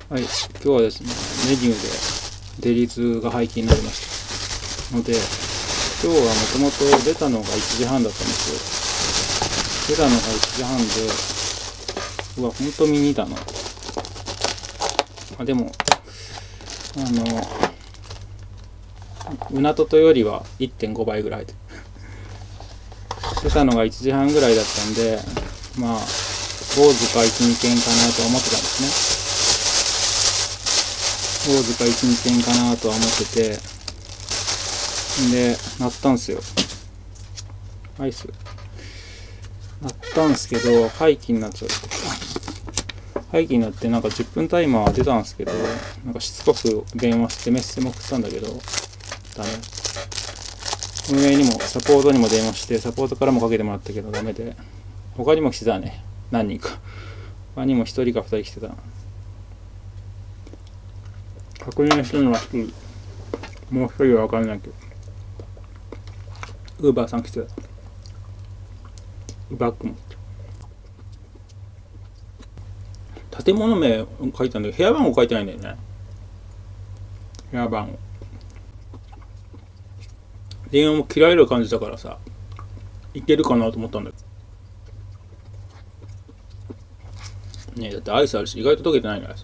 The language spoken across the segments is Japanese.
はい、今日はですね、メニューでデリツが廃棄になりましたので、今日はもともと出たのが1時半だったんですよ。出たのが1時半で、うわ、ほんとミニだな。でも、うなととよりは 1.5 倍ぐらいで。出たのが1時半ぐらいだったんで、まあ、坊主か一二軒かなとは思ってたんですね。坊主か一二軒かなとは思ってて、で、鳴ったんすよ。アイス。鳴ったんすけど、廃棄になっちゃって。廃棄になってなんか10分タイマー出たんですけど、なんかしつこく電話してメッセも送ったんだけど、ダメ。運営にもサポートにも電話して、サポートからもかけてもらったけどダメで、他にも来てたね。何人か。他にも1人か2人来てた。確認してるのは1人。もう1人は分からないけど。ウーバーさん来てた。バッグ持って。建物名書いたんだけど、部屋番号書いてないんだよね。部屋番号。電話も切られる感じだからさ、いけるかなと思ったんだけど。ねえ、だってアイスあるし、意外と溶けてないのアイス。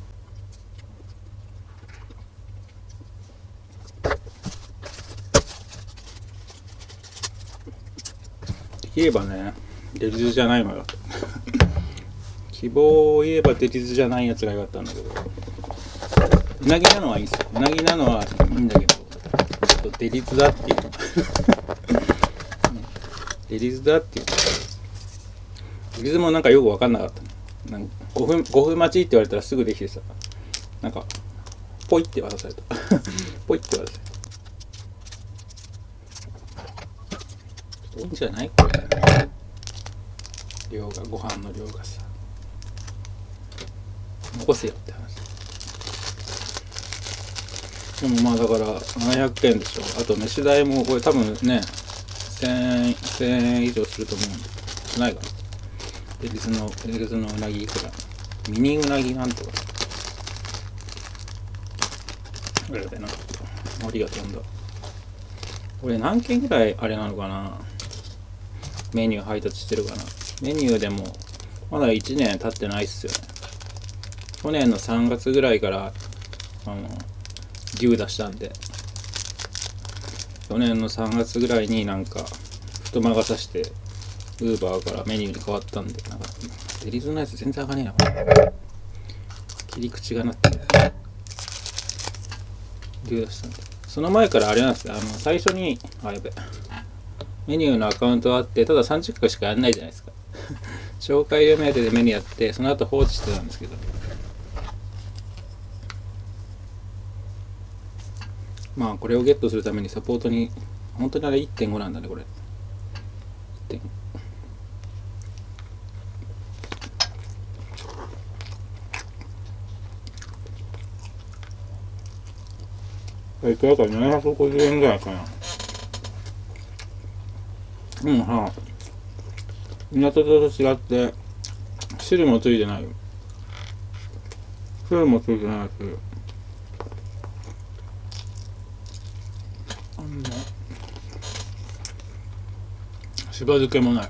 できればね、デリズじゃないのよ。希望を言えばデリズじゃないやつがよかったんだけど、うなぎなのはいいんですよ。うなぎなのはいいんだけど、ちょっとデリズだっていうデリズだっていうデリズもなんかよく分かんなかった。なんか5分待ちって言われたらすぐできてさ、なんかポイって渡されたポイって渡された。いいんじゃないこれ。量が、ご飯の量がさ、残せよって話。でもまあだから700円でしょ。あと飯代もこれ多分ね、1000円以上すると思うんで、しないかな。デリズのうなぎいくら、ミニうなぎなんとか。これでなんか、森が飛んだ。これ何件ぐらいあれなのかな。メニュー配達してるかな。メニューでもまだ1年経ってないっすよね。去年の3月ぐらいから牛出したんで、去年の3月ぐらいになんか太魔がさしてウーバーからメニューに変わったんで、なんかデリズのやつ全然あかねえな。切り口がなって牛出したんで、その前からあれなんですよ。最初にやべメニューのアカウントあって、ただ30回しかやんないじゃないですか。紹介料目当てでメニューやって、その後放置してたんですけど、まあこれをゲットするためにサポートに、本当にあれ 1.5 なんだねこれ。いくらか750円ぐらいかな。うんはあ。港と違って汁もついてないよ。汁もついてないし、しば漬けもない。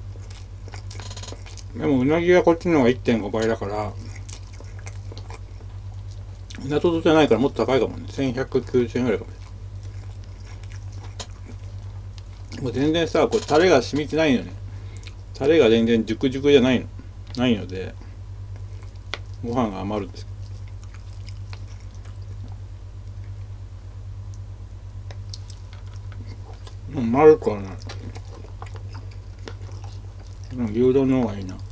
でもうなぎはこっちの方が 1.5 倍だから、港とじゃないからもっと高いかもね。1190円ぐらいかも。もう全然さ、これタレが染みてないのね。タレが全然熟熟じゃないので、ご飯が余るんです。丸くはない。牛丼の方がいいな。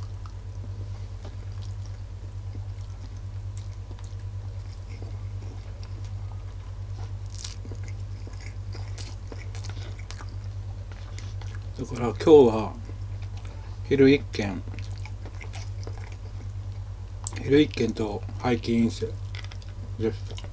だから今日は昼1軒と廃棄飲酒です。